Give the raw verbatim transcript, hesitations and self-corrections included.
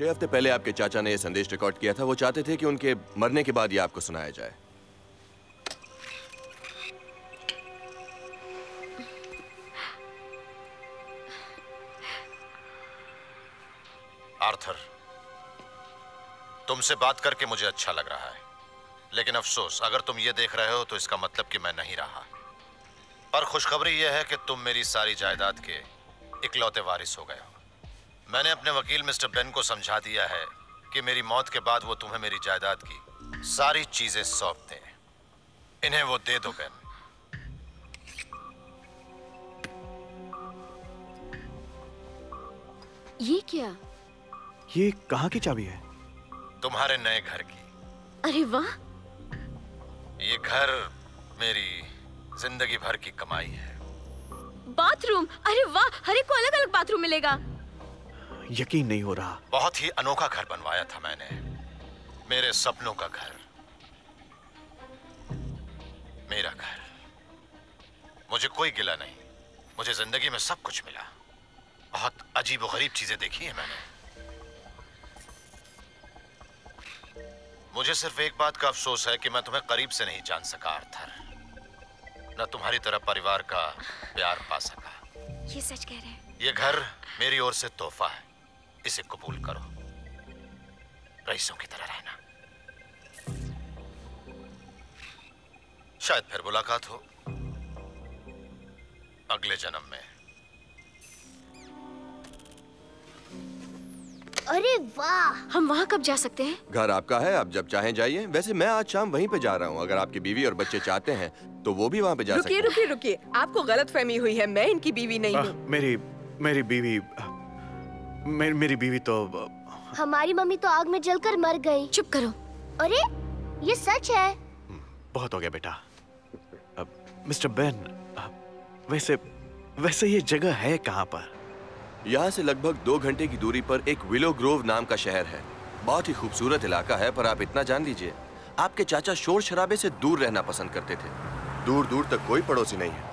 छह हफ्ते पहले आपके चाचा ने यह संदेश रिकॉर्ड किया था। वो चाहते थे कि उनके मरने के बाद ये आपको सुनाया जाए। आर्थर, तुमसे बात करके मुझे अच्छा लग रहा है, लेकिन अफसोस, अगर तुम ये देख रहे हो तो इसका मतलब कि मैं नहीं रहा। पर खुशखबरी यह है कि तुम मेरी सारी जायदाद के इकलौते वारिस हो गए हो। मैंने अपने वकील मिस्टर बेन को समझा दिया है कि मेरी मौत के बाद वो तुम्हें मेरी जायदाद की सारी चीजें सौंप दें। इन्हें वो दे दो बेन। ये क्या? ये कहाँ की चाबी है? तुम्हारे नए घर की। अरे वाह! ये घर मेरी जिंदगी भर की कमाई है। बाथरूम? अरे वाह! हर एक को अलग अलग बाथरूम मिलेगा। यकीन नहीं हो रहा। बहुत ही अनोखा घर बनवाया था मैंने, मेरे सपनों का घर, मेरा घर। मुझे कोई गिला नहीं, मुझे जिंदगी में सब कुछ मिला। बहुत अजीब और गरीब चीजें देखी हैं मैंने। मुझे सिर्फ एक बात का अफसोस है कि मैं तुम्हें करीब से नहीं जान सका आर्थर, न तुम्हारी तरह परिवार का प्यार पा सका। ये सच कह रहे हैं। ये घर मेरी ओर से तोहफा है, इसे कबूल करो। रईसों की तरह रहना। शायद फिर मुलाकात हो अगले जन्म में। अरे वाह! हम वहाँ कब जा सकते हैं? घर आपका है, आप जब चाहें जाइए। वैसे मैं आज शाम वहीं पे जा रहा हूँ। अगर आपकी बीवी और बच्चे चाहते हैं तो वो भी वहाँ पे जा सकते हैं। रुकिए रुकिए रुकिए, आपको गलतफहमी हुई है। मैं इनकी बीवी नहीं हूँ। मेरी मेरी बीवी मेरी, मेरी बीवी तो हमारी मम्मी तो आग में जलकर मर गई। चुप करो। अरे ये सच है। बहुत हो गया बेटा। अब मिस्टर बेन, वैसे वैसे ये जगह है कहाँ पर? यहाँ से लगभग दो घंटे की दूरी पर एक विलो ग्रोव नाम का शहर है। बहुत ही खूबसूरत इलाका है, पर आप इतना जान लीजिए, आपके चाचा शोर शराबे से दूर रहना पसंद करते थे। दूर दूर तक कोई पड़ोसी नहीं है।